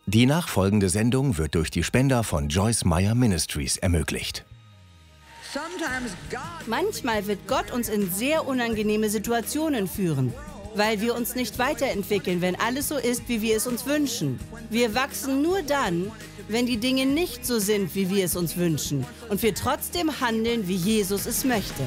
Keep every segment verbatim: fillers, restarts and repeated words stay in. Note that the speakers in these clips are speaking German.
Die nachfolgende Sendung wird durch die Spender von Joyce Meyer Ministries ermöglicht. Manchmal wird Gott uns in sehr unangenehme Situationen führen, weil wir uns nicht weiterentwickeln, wenn alles so ist, wie wir es uns wünschen. Wir wachsen nur dann, wenn die Dinge nicht so sind, wie wir es uns wünschen und wir trotzdem handeln, wie Jesus es möchte.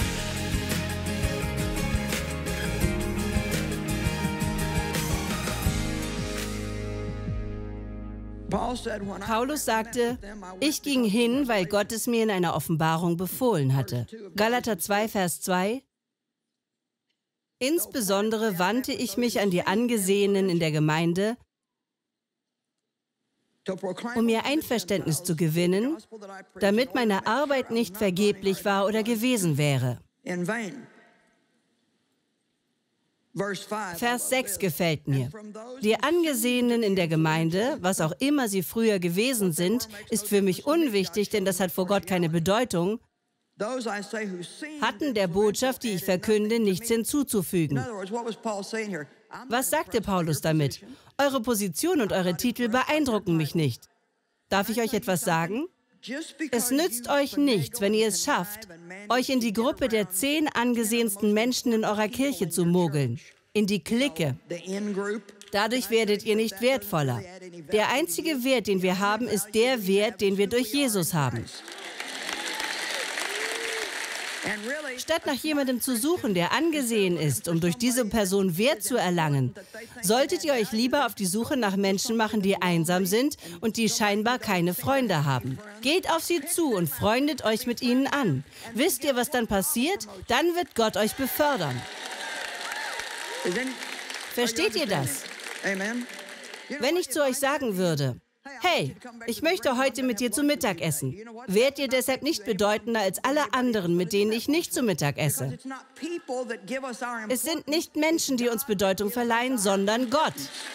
Paulus sagte, ich ging hin, weil Gott es mir in einer Offenbarung befohlen hatte. Galater zwei, Vers zwei. Insbesondere wandte ich mich an die Angesehenen in der Gemeinde, um mir Einverständnis zu gewinnen, damit meine Arbeit nicht vergeblich war oder gewesen wäre. Vers sechs gefällt mir. Die Angesehenen in der Gemeinde, was auch immer sie früher gewesen sind, ist für mich unwichtig, denn das hat vor Gott keine Bedeutung, hatten der Botschaft, die ich verkünde, nichts hinzuzufügen. Was sagte Paulus damit? Eure Position und eure Titel beeindrucken mich nicht. Darf ich euch etwas sagen? Es nützt euch nichts, wenn ihr es schafft, euch in die Gruppe der zehn angesehensten Menschen in eurer Kirche zu mogeln, in die Clique. Dadurch werdet ihr nicht wertvoller. Der einzige Wert, den wir haben, ist der Wert, den wir durch Jesus haben. Statt nach jemandem zu suchen, der angesehen ist, um durch diese Person Wert zu erlangen, solltet ihr euch lieber auf die Suche nach Menschen machen, die einsam sind und die scheinbar keine Freunde haben. Geht auf sie zu und freundet euch mit ihnen an. Wisst ihr, was dann passiert? Dann wird Gott euch befördern. Versteht ihr das? Wenn ich zu euch sagen würde, hey, ich möchte heute mit dir zu Mittag essen, wärt ihr deshalb nicht bedeutender als alle anderen, mit denen ich nicht zu Mittag esse. Es sind nicht Menschen, die uns Bedeutung verleihen, sondern Gott.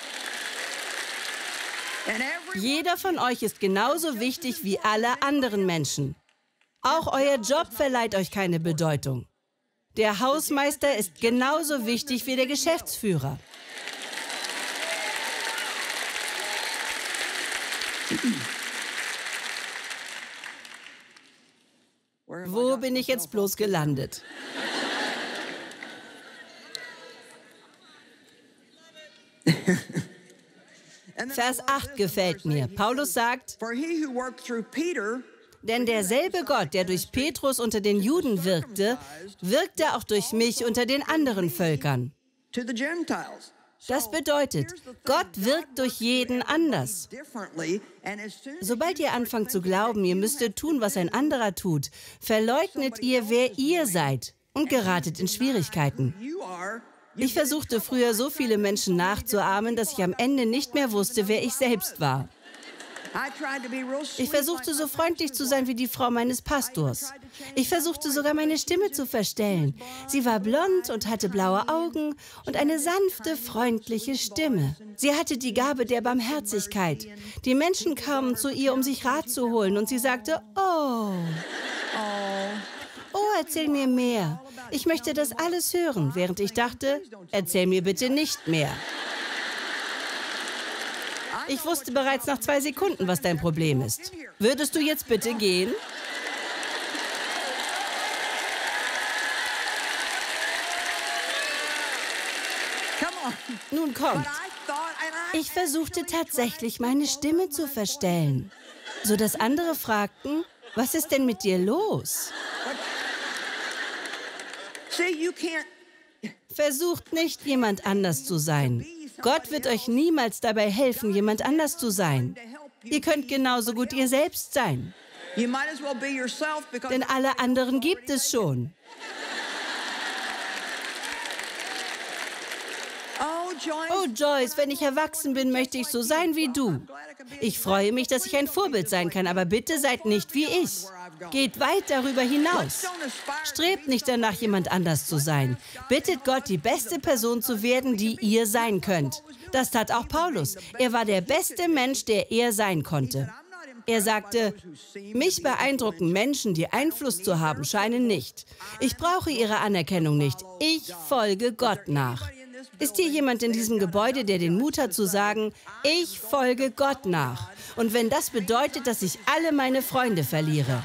Jeder von euch ist genauso wichtig wie alle anderen Menschen. Auch euer Job verleiht euch keine Bedeutung. Der Hausmeister ist genauso wichtig wie der Geschäftsführer. Wo bin ich jetzt bloß gelandet? Vers acht gefällt mir. Paulus sagt, denn derselbe Gott, der durch Petrus unter den Juden wirkte, wirkte auch durch mich unter den anderen Völkern. Das bedeutet, Gott wirkt durch jeden anders. Sobald ihr anfangt zu glauben, ihr müsstet tun, was ein anderer tut, verleugnet ihr, wer ihr seid und geratet in Schwierigkeiten. Ich versuchte früher, so viele Menschen nachzuahmen, dass ich am Ende nicht mehr wusste, wer ich selbst war. Ich versuchte, so freundlich zu sein wie die Frau meines Pastors. Ich versuchte sogar, meine Stimme zu verstellen. Sie war blond und hatte blaue Augen und eine sanfte, freundliche Stimme. Sie hatte die Gabe der Barmherzigkeit. Die Menschen kamen zu ihr, um sich Rat zu holen, und sie sagte, oh, oh, erzähl mir mehr. Ich möchte das alles hören, während ich dachte, erzähl mir bitte nicht mehr. Ich wusste bereits nach zwei Sekunden, was dein Problem ist. Würdest du jetzt bitte gehen? Nun kommt. Ich versuchte tatsächlich, meine Stimme zu verstellen, sodass andere fragten, was ist denn mit dir los? Versucht nicht, jemand anders zu sein. Gott wird euch niemals dabei helfen, jemand anders zu sein. Ihr könnt genauso gut ihr selbst sein. Denn alle anderen gibt es schon. Oh Joyce, wenn ich erwachsen bin, möchte ich so sein wie du. Ich freue mich, dass ich ein Vorbild sein kann, aber bitte seid nicht wie ich. Geht weit darüber hinaus. Strebt nicht danach, jemand anders zu sein. Bittet Gott, die beste Person zu werden, die ihr sein könnt. Das tat auch Paulus. Er war der beste Mensch, der er sein konnte. Er sagte, mich beeindrucken Menschen, die Einfluss zu haben scheinen, nicht. Ich brauche ihre Anerkennung nicht. Ich folge Gott nach. Ist hier jemand in diesem Gebäude, der den Mut hat zu sagen, ich folge Gott nach? Und wenn das bedeutet, dass ich alle meine Freunde verliere?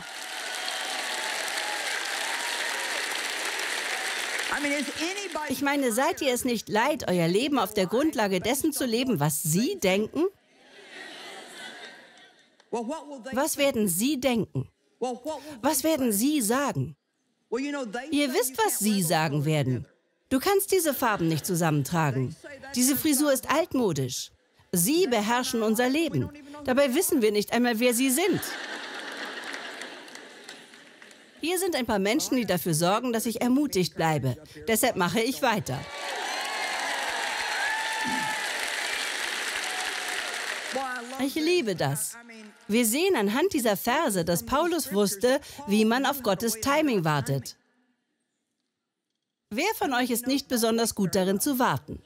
Ich meine, seid ihr es nicht leid, euer Leben auf der Grundlage dessen zu leben, was Sie denken? Was werden Sie denken? Was werden Sie sagen? Ihr wisst, was Sie sagen werden. Du kannst diese Farben nicht zusammentragen. Diese Frisur ist altmodisch. Sie beherrschen unser Leben. Dabei wissen wir nicht einmal, wer Sie sind. Hier sind ein paar Menschen, die dafür sorgen, dass ich ermutigt bleibe. Deshalb mache ich weiter. Ich liebe das. Wir sehen anhand dieser Verse, dass Paulus wusste, wie man auf Gottes Timing wartet. Wer von euch ist nicht besonders gut darin zu warten?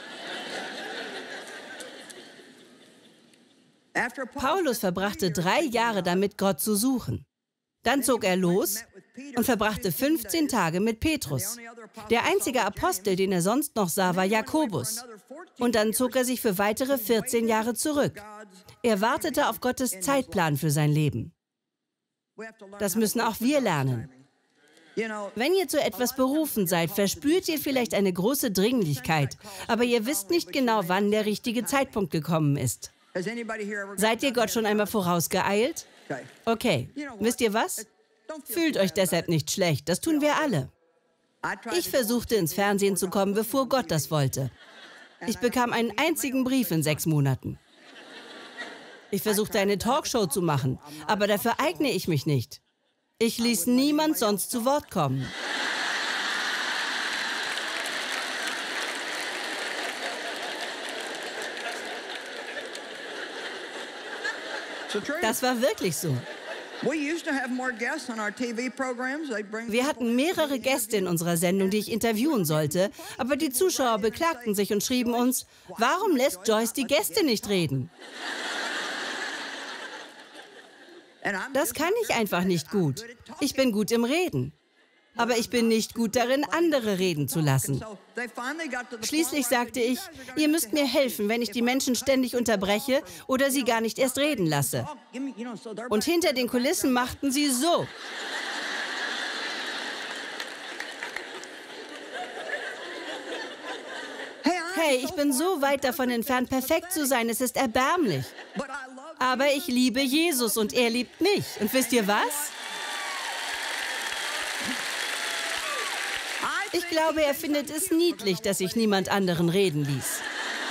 Paulus verbrachte drei Jahre damit, Gott zu suchen. Dann zog er los und verbrachte fünfzehn Tage mit Petrus. Der einzige Apostel, den er sonst noch sah, war Jakobus. Und dann zog er sich für weitere vierzehn Jahre zurück. Er wartete auf Gottes Zeitplan für sein Leben. Das müssen auch wir lernen. Wenn ihr zu etwas berufen seid, verspürt ihr vielleicht eine große Dringlichkeit, aber ihr wisst nicht genau, wann der richtige Zeitpunkt gekommen ist. Seid ihr Gott schon einmal vorausgeeilt? Okay, wisst ihr was? Fühlt euch deshalb nicht schlecht, das tun wir alle. Ich versuchte ins Fernsehen zu kommen, bevor Gott das wollte. Ich bekam einen einzigen Brief in sechs Monaten. Ich versuchte eine Talkshow zu machen, aber dafür eigne ich mich nicht. Ich ließ niemand sonst zu Wort kommen. Das war wirklich so. Wir hatten mehrere Gäste in unserer Sendung, die ich interviewen sollte, aber die Zuschauer beklagten sich und schrieben uns, warum lässt Joyce die Gäste nicht reden? Das kann ich einfach nicht gut. Ich bin gut im Reden. Aber ich bin nicht gut darin, andere reden zu lassen. Schließlich sagte ich, ihr müsst mir helfen, wenn ich die Menschen ständig unterbreche oder sie gar nicht erst reden lasse. Und hinter den Kulissen machten sie so. Hey, ich bin so weit davon entfernt, perfekt zu sein, es ist erbärmlich. Aber ich liebe Jesus und er liebt mich. Und wisst ihr was? Ich glaube, er findet es niedlich, dass sich niemand anderen reden ließ.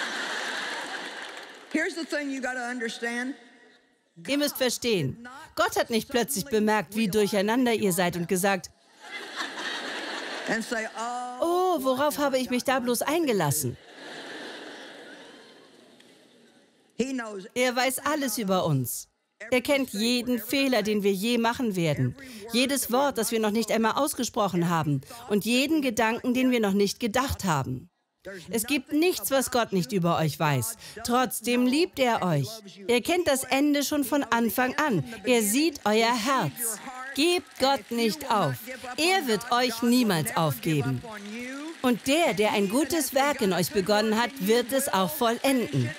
Ihr müsst verstehen, Gott hat nicht plötzlich bemerkt, wie durcheinander ihr seid und gesagt, oh, worauf habe ich mich da bloß eingelassen? Er weiß alles über uns. Er kennt jeden Fehler, den wir je machen werden, jedes Wort, das wir noch nicht einmal ausgesprochen haben und jeden Gedanken, den wir noch nicht gedacht haben. Es gibt nichts, was Gott nicht über euch weiß. Trotzdem liebt er euch. Er kennt das Ende schon von Anfang an. Er sieht euer Herz. Gebt Gott nicht auf. Er wird euch niemals aufgeben. Und der, der ein gutes Werk in euch begonnen hat, wird es auch vollenden.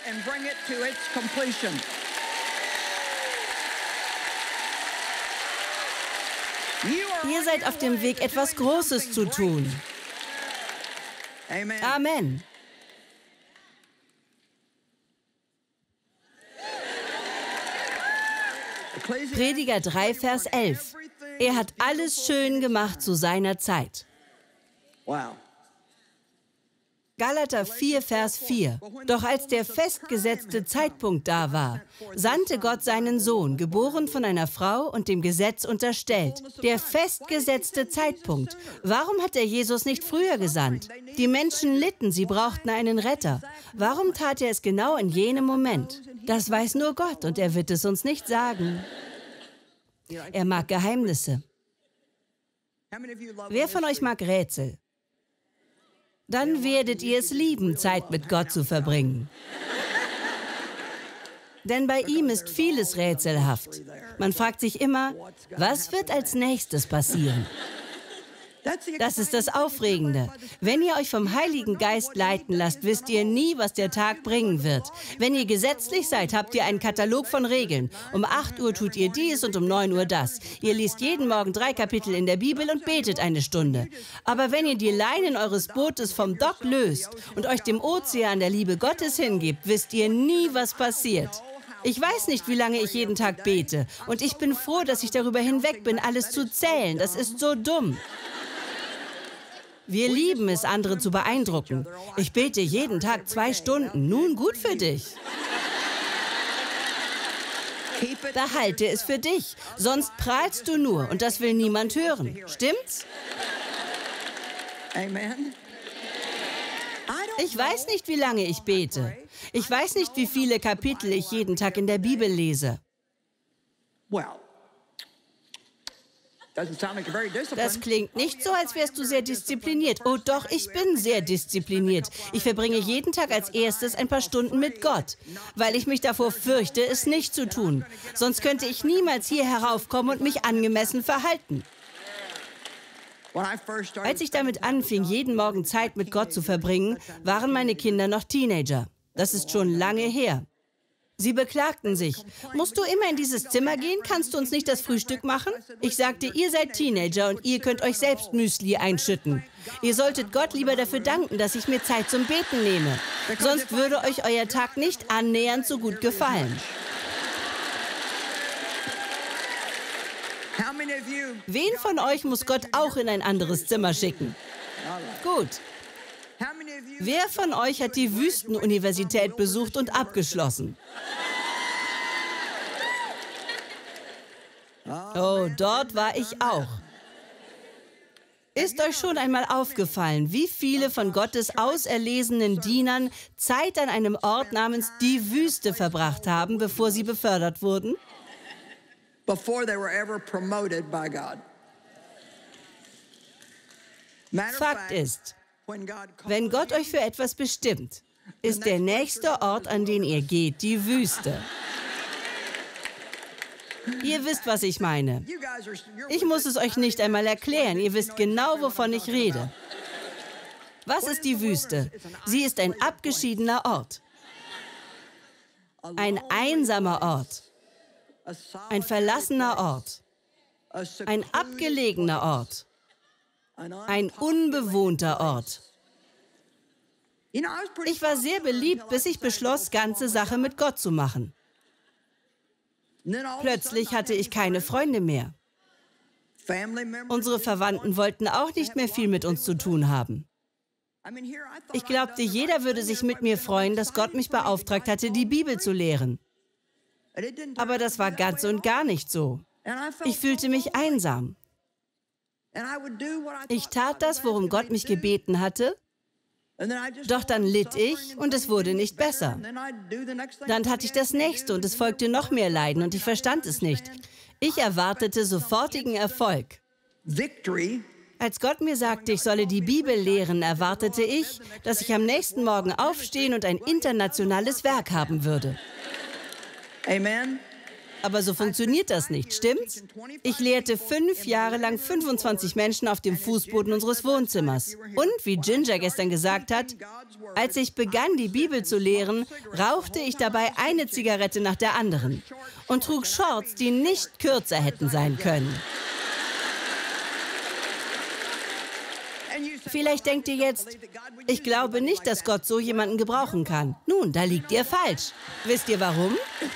Ihr seid auf dem Weg, etwas Großes zu tun. Amen. Prediger drei, Vers elf. Er hat alles schön gemacht zu seiner Zeit. Galater vier, Vers vier. Doch als der festgesetzte Zeitpunkt da war, sandte Gott seinen Sohn, geboren von einer Frau und dem Gesetz unterstellt. Der festgesetzte Zeitpunkt. Warum hat er Jesus nicht früher gesandt? Die Menschen litten, sie brauchten einen Retter. Warum tat er es genau in jenem Moment? Das weiß nur Gott und er wird es uns nicht sagen. Er mag Geheimnisse. Wer von euch mag Rätsel? Dann werdet ihr es lieben, Zeit mit Gott zu verbringen. Denn bei ihm ist vieles rätselhaft. Man fragt sich immer, was wird als nächstes passieren? Das ist das Aufregende. Wenn ihr euch vom Heiligen Geist leiten lasst, wisst ihr nie, was der Tag bringen wird. Wenn ihr gesetzlich seid, habt ihr einen Katalog von Regeln. Um acht Uhr tut ihr dies und um neun Uhr das. Ihr liest jeden Morgen drei Kapitel in der Bibel und betet eine Stunde. Aber wenn ihr die Leinen eures Bootes vom Dock löst und euch dem Ozean der Liebe Gottes hingebt, wisst ihr nie, was passiert. Ich weiß nicht, wie lange ich jeden Tag bete. Und ich bin froh, dass ich darüber hinweg bin, alles zu zählen. Das ist so dumm. Wir lieben es, andere zu beeindrucken. Ich bete jeden Tag zwei Stunden. Nun, gut für dich. Behalte es für dich. Sonst prahlst du nur und das will niemand hören. Stimmt's? Ich weiß nicht, wie lange ich bete. Ich weiß nicht, wie viele Kapitel ich jeden Tag in der Bibel lese. Das klingt nicht so, als wärst du sehr diszipliniert. Oh doch, ich bin sehr diszipliniert. Ich verbringe jeden Tag als erstes ein paar Stunden mit Gott, weil ich mich davor fürchte, es nicht zu tun. Sonst könnte ich niemals hier heraufkommen und mich angemessen verhalten. Als ich damit anfing, jeden Morgen Zeit mit Gott zu verbringen, waren meine Kinder noch Teenager. Das ist schon lange her. Sie beklagten sich. Musst du immer in dieses Zimmer gehen? Kannst du uns nicht das Frühstück machen? Ich sagte, ihr seid Teenager und ihr könnt euch selbst Müsli einschütten. Ihr solltet Gott lieber dafür danken, dass ich mir Zeit zum Beten nehme. Sonst würde euch euer Tag nicht annähernd so gut gefallen. Wen von euch muss Gott auch in ein anderes Zimmer schicken? Gut. Wer von euch hat die Wüstenuniversität besucht und abgeschlossen? Oh, dort war ich auch. Ist euch schon einmal aufgefallen, wie viele von Gottes auserlesenen Dienern Zeit an einem Ort namens die Wüste verbracht haben, bevor sie befördert wurden? Fakt ist, wenn Gott euch für etwas bestimmt, ist der nächste Ort, an den ihr geht, die Wüste. Ihr wisst, was ich meine. Ich muss es euch nicht einmal erklären. Ihr wisst genau, wovon ich rede. Was ist die Wüste? Sie ist ein abgeschiedener Ort. Ein einsamer Ort. Ein verlassener Ort. Ein abgelegener Ort. Ein unbewohnter Ort. Ich war sehr beliebt, bis ich beschloss, ganze Sache mit Gott zu machen. Plötzlich hatte ich keine Freunde mehr. Unsere Verwandten wollten auch nicht mehr viel mit uns zu tun haben. Ich glaubte, jeder würde sich mit mir freuen, dass Gott mich beauftragt hatte, die Bibel zu lehren. Aber das war ganz und gar nicht so. Ich fühlte mich einsam. Ich tat das, worum Gott mich gebeten hatte, doch dann litt ich und es wurde nicht besser. Dann hatte ich das nächste und es folgte noch mehr Leiden und ich verstand es nicht. Ich erwartete sofortigen Erfolg. Als Gott mir sagte, ich solle die Bibel lehren, erwartete ich, dass ich am nächsten Morgen aufstehen und ein internationales Werk haben würde. Amen. Aber so funktioniert das nicht, stimmt's? Ich lehrte fünf Jahre lang fünfundzwanzig Menschen auf dem Fußboden unseres Wohnzimmers. Und, wie Ginger gestern gesagt hat, als ich begann, die Bibel zu lehren, rauchte ich dabei eine Zigarette nach der anderen und trug Shorts, die nicht kürzer hätten sein können. Vielleicht denkt ihr jetzt, ich glaube nicht, dass Gott so jemanden gebrauchen kann. Nun, da liegt ihr falsch. Wisst ihr warum?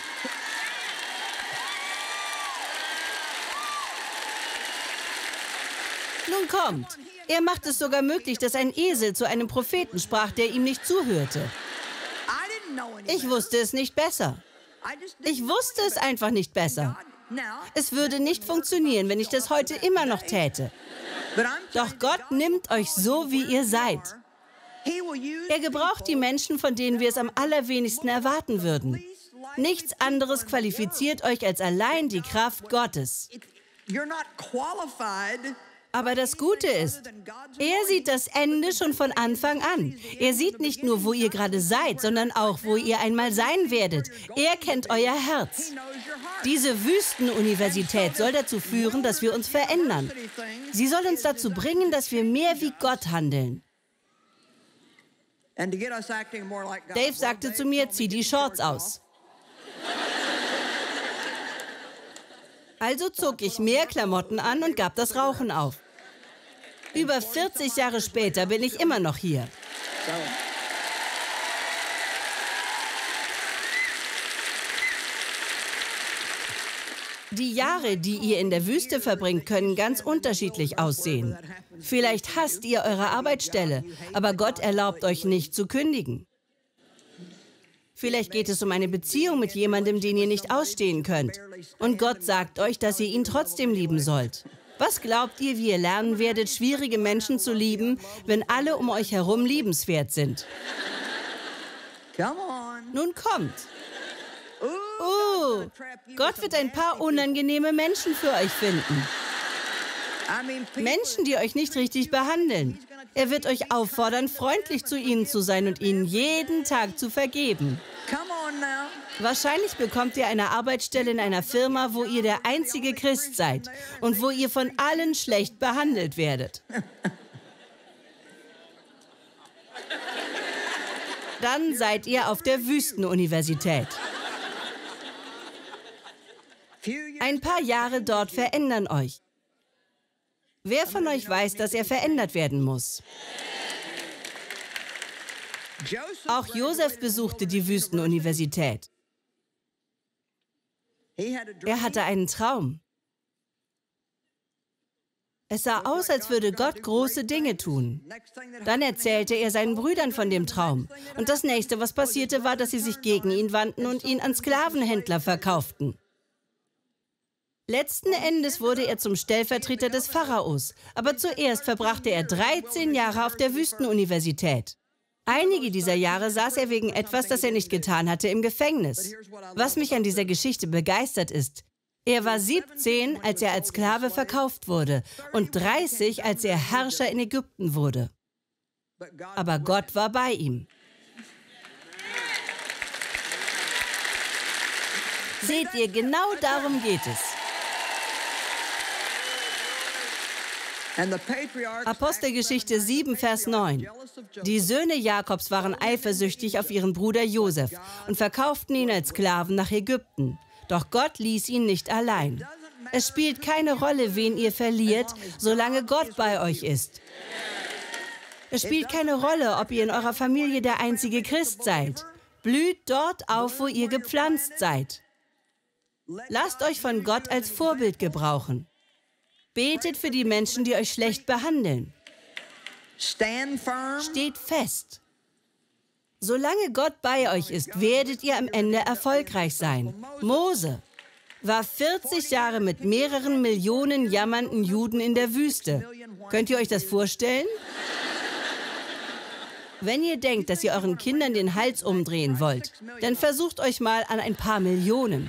Nun kommt. Er macht es sogar möglich, dass ein Esel zu einem Propheten sprach, der ihm nicht zuhörte. Ich wusste es nicht besser. Ich wusste es einfach nicht besser. Es würde nicht funktionieren, wenn ich das heute immer noch täte. Doch Gott nimmt euch so, wie ihr seid. Er gebraucht die Menschen, von denen wir es am allerwenigsten erwarten würden. Nichts anderes qualifiziert euch als allein die Kraft Gottes. Aber das Gute ist, er sieht das Ende schon von Anfang an. Er sieht nicht nur, wo ihr gerade seid, sondern auch, wo ihr einmal sein werdet. Er kennt euer Herz. Diese Wüstenuniversität soll dazu führen, dass wir uns verändern. Sie soll uns dazu bringen, dass wir mehr wie Gott handeln. Dave sagte zu mir, zieh die Shorts aus. Also zog ich mehr Klamotten an und gab das Rauchen auf. Über vierzig Jahre später bin ich immer noch hier. Die Jahre, die ihr in der Wüste verbringt, können ganz unterschiedlich aussehen. Vielleicht hasst ihr eure Arbeitsstelle, aber Gott erlaubt euch nicht zu kündigen. Vielleicht geht es um eine Beziehung mit jemandem, den ihr nicht ausstehen könnt. Und Gott sagt euch, dass ihr ihn trotzdem lieben sollt. Was glaubt ihr, wie ihr lernen werdet, schwierige Menschen zu lieben, wenn alle um euch herum liebenswert sind? Nun kommt. Oh, Gott wird ein paar unangenehme Menschen für euch finden. Menschen, die euch nicht richtig behandeln. Er wird euch auffordern, freundlich zu ihnen zu sein und ihnen jeden Tag zu vergeben. Wahrscheinlich bekommt ihr eine Arbeitsstelle in einer Firma, wo ihr der einzige Christ seid und wo ihr von allen schlecht behandelt werdet. Dann seid ihr auf der Wüstenuniversität. Ein paar Jahre dort verändern euch. Wer von euch weiß, dass er verändert werden muss? Auch Josef besuchte die Wüstenuniversität. Er hatte einen Traum. Es sah aus, als würde Gott große Dinge tun. Dann erzählte er seinen Brüdern von dem Traum. Und das Nächste, was passierte, war, dass sie sich gegen ihn wandten und ihn an Sklavenhändler verkauften. Letzten Endes wurde er zum Stellvertreter des Pharaos. Aber zuerst verbrachte er dreizehn Jahre auf der Wüstenuniversität. Einige dieser Jahre saß er wegen etwas, das er nicht getan hatte, im Gefängnis. Was mich an dieser Geschichte begeistert ist, er war siebzehn, als er als Sklave verkauft wurde und dreißig, als er Herrscher in Ägypten wurde. Aber Gott war bei ihm. Seht ihr, genau darum geht es. Apostelgeschichte sieben, Vers neun. Die Söhne Jakobs waren eifersüchtig auf ihren Bruder Josef und verkauften ihn als Sklaven nach Ägypten. Doch Gott ließ ihn nicht allein. Es spielt keine Rolle, wen ihr verliert, solange Gott bei euch ist. Es spielt keine Rolle, ob ihr in eurer Familie der einzige Christ seid. Blüht dort auf, wo ihr gepflanzt seid. Lasst euch von Gott als Vorbild gebrauchen. Betet für die Menschen, die euch schlecht behandeln. Steht fest. Solange Gott bei euch ist, werdet ihr am Ende erfolgreich sein. Mose war vierzig Jahre mit mehreren Millionen jammernden Juden in der Wüste. Könnt ihr euch das vorstellen? Wenn ihr denkt, dass ihr euren Kindern den Hals umdrehen wollt, dann versucht euch mal an ein paar Millionen.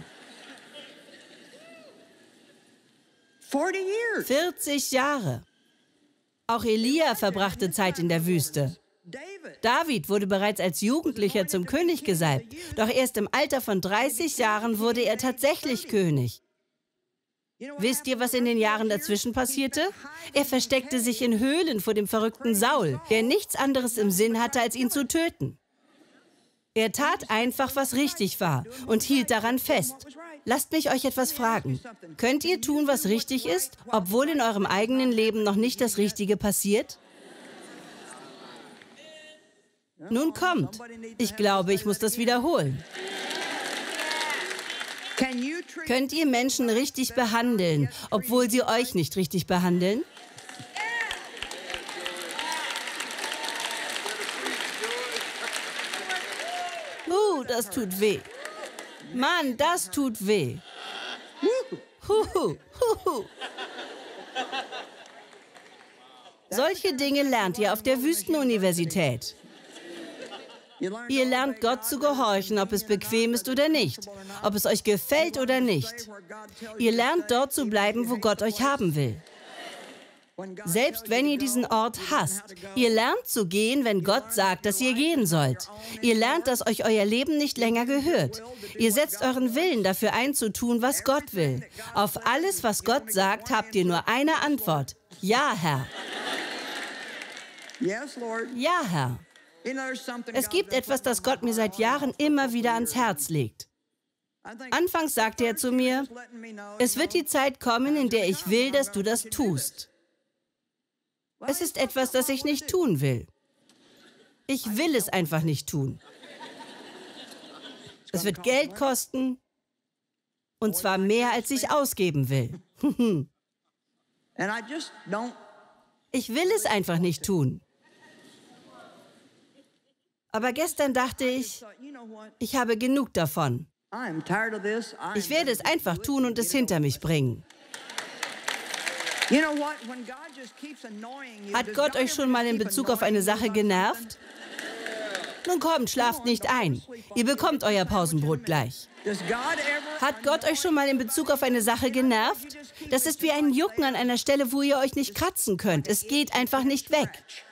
vierzig Jahre. Auch Elia verbrachte Zeit in der Wüste. David wurde bereits als Jugendlicher zum König gesalbt, doch erst im Alter von dreißig Jahren wurde er tatsächlich König. Wisst ihr, was in den Jahren dazwischen passierte? Er versteckte sich in Höhlen vor dem verrückten Saul, der nichts anderes im Sinn hatte, als ihn zu töten. Er tat einfach, was richtig war und hielt daran fest. Lasst mich euch etwas fragen. Könnt ihr tun, was richtig ist, obwohl in eurem eigenen Leben noch nicht das Richtige passiert? Nun kommt. Ich glaube, ich muss das wiederholen. Könnt ihr Menschen richtig behandeln, obwohl sie euch nicht richtig behandeln? Uh, das tut weh. Mann, das tut weh. Huhu, huhu. Solche Dinge lernt ihr auf der Wüstenuniversität. Ihr lernt Gott zu gehorchen, ob es bequem ist oder nicht, ob es euch gefällt oder nicht. Ihr lernt dort zu bleiben, wo Gott euch haben will. Selbst wenn ihr diesen Ort hasst, ihr lernt zu gehen, wenn Gott sagt, dass ihr gehen sollt. Ihr lernt, dass euch euer Leben nicht länger gehört. Ihr setzt euren Willen dafür ein, zu tun, was Gott will. Auf alles, was Gott sagt, habt ihr nur eine Antwort. Ja, Herr. Ja, Herr. Es gibt etwas, das Gott mir seit Jahren immer wieder ans Herz legt. Anfangs sagte er zu mir, es wird die Zeit kommen, in der ich will, dass du das tust. Es ist etwas, das ich nicht tun will. Ich will es einfach nicht tun. Es wird Geld kosten, und zwar mehr, als ich ausgeben will. Ich will es einfach nicht tun. Aber gestern dachte ich, ich habe genug davon. Ich werde es einfach tun und es hinter mich bringen. Hat Gott euch schon mal in Bezug auf eine Sache genervt? Nun kommt, schlaft nicht ein. Ihr bekommt euer Pausenbrot gleich. Hat Gott euch schon mal in Bezug auf eine Sache genervt? Das ist wie ein Jucken an einer Stelle, wo ihr euch nicht kratzen könnt. Es geht einfach nicht weg.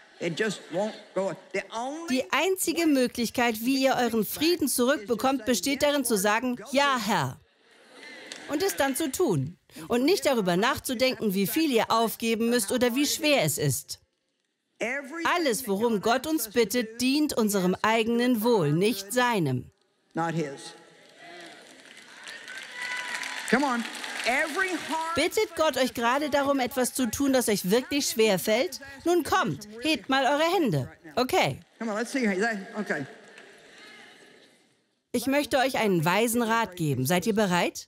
Die einzige Möglichkeit, wie ihr euren Frieden zurückbekommt, besteht darin zu sagen, ja, Herr. Und es dann zu tun. Und nicht darüber nachzudenken, wie viel ihr aufgeben müsst oder wie schwer es ist. Alles, worum Gott uns bittet, dient unserem eigenen Wohl, nicht seinem. Bittet Gott euch gerade darum, etwas zu tun, das euch wirklich schwer fällt? Nun kommt, hebt mal eure Hände. Okay. Ich möchte euch einen weisen Rat geben. Seid ihr bereit?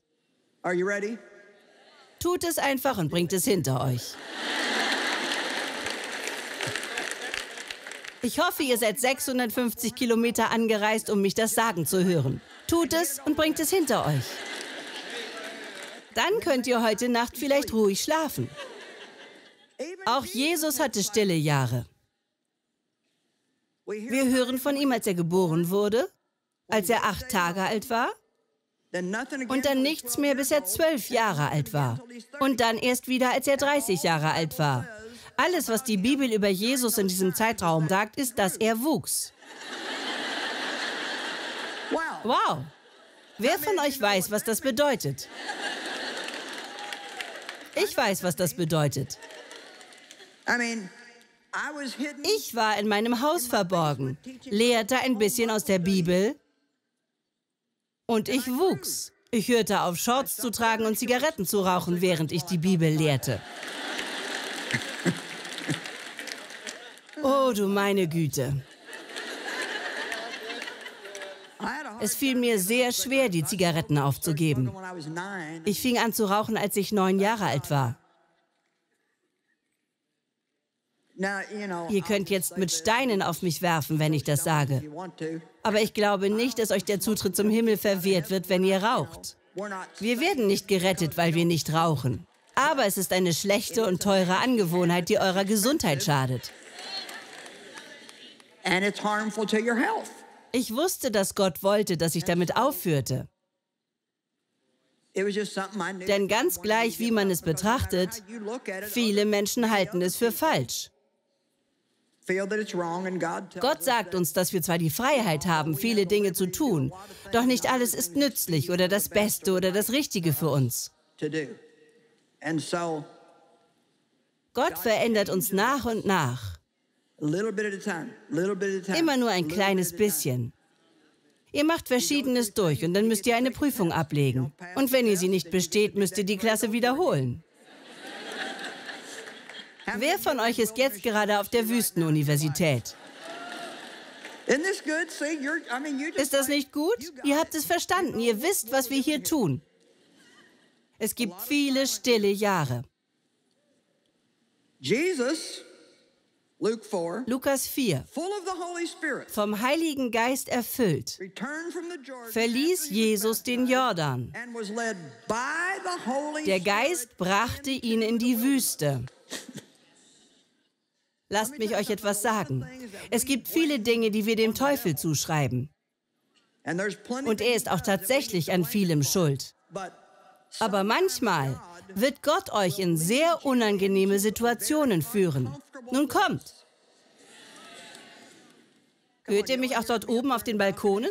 Tut es einfach und bringt es hinter euch. Ich hoffe, ihr seid sechshundertfünfzig Kilometer angereist, um mich das sagen zu hören. Tut es und bringt es hinter euch. Dann könnt ihr heute Nacht vielleicht ruhig schlafen. Auch Jesus hatte stille Jahre. Wir hören von ihm, als er geboren wurde, als er acht Tage alt war, und dann nichts mehr, bis er zwölf Jahre alt war. Und dann erst wieder, als er dreißig Jahre alt war. Alles, was die Bibel über Jesus in diesem Zeitraum sagt, ist, dass er wuchs. Wow! Wer von euch weiß, was das bedeutet? Ich weiß, was das bedeutet. Ich war in meinem Haus verborgen, lehrte ein bisschen aus der Bibel und ich wuchs. Ich hörte auf, Shorts zu tragen und Zigaretten zu rauchen, während ich die Bibel lehrte. Oh, du meine Güte. Es fiel mir sehr schwer, die Zigaretten aufzugeben. Ich fing an zu rauchen, als ich neun Jahre alt war. Ihr könnt jetzt mit Steinen auf mich werfen, wenn ich das sage. Aber ich glaube nicht, dass euch der Zutritt zum Himmel verwehrt wird, wenn ihr raucht. Wir werden nicht gerettet, weil wir nicht rauchen. Aber es ist eine schlechte und teure Angewohnheit, die eurer Gesundheit schadet. Ich wusste, dass Gott wollte, dass ich damit aufhörte. Denn ganz gleich, wie man es betrachtet, viele Menschen halten es für falsch. Gott sagt uns, dass wir zwar die Freiheit haben, viele Dinge zu tun, doch nicht alles ist nützlich oder das Beste oder das Richtige für uns. Gott verändert uns nach und nach. Immer nur ein kleines bisschen. Ihr macht Verschiedenes durch und dann müsst ihr eine Prüfung ablegen. Und wenn ihr sie nicht besteht, müsst ihr die Klasse wiederholen. Wer von euch ist jetzt gerade auf der Wüstenuniversität? Ist das nicht gut? Ihr habt es verstanden. Ihr wisst, was wir hier tun. Es gibt viele stille Jahre. Lukas vier, vom Heiligen Geist erfüllt, verließ Jesus den Jordan. Der Geist brachte ihn in die Wüste. Lasst mich euch etwas sagen. Es gibt viele Dinge, die wir dem Teufel zuschreiben. Und er ist auch tatsächlich an vielem schuld. Aber manchmal wird Gott euch in sehr unangenehme Situationen führen. Nun kommt. Hört ihr mich auch dort oben auf den Balkonen?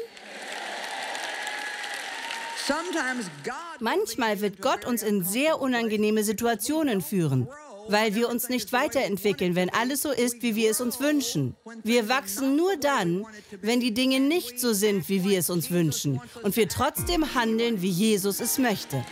Manchmal wird Gott uns in sehr unangenehme Situationen führen, weil wir uns nicht weiterentwickeln, wenn alles so ist, wie wir es uns wünschen. Wir wachsen nur dann, wenn die Dinge nicht so sind, wie wir es uns wünschen und wir trotzdem handeln, wie Jesus es möchte.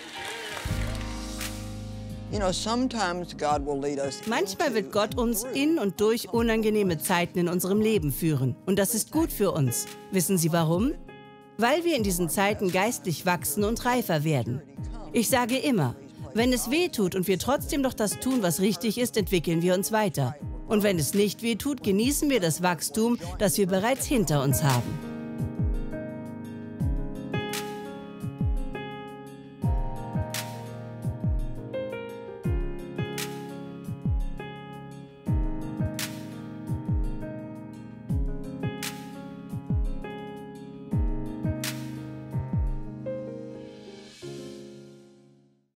Manchmal wird Gott uns in und durch unangenehme Zeiten in unserem Leben führen. Und das ist gut für uns. Wissen Sie warum? Weil wir in diesen Zeiten geistlich wachsen und reifer werden. Ich sage immer, wenn es weh tut und wir trotzdem noch das tun, was richtig ist, entwickeln wir uns weiter. Und wenn es nicht weh tut, genießen wir das Wachstum, das wir bereits hinter uns haben.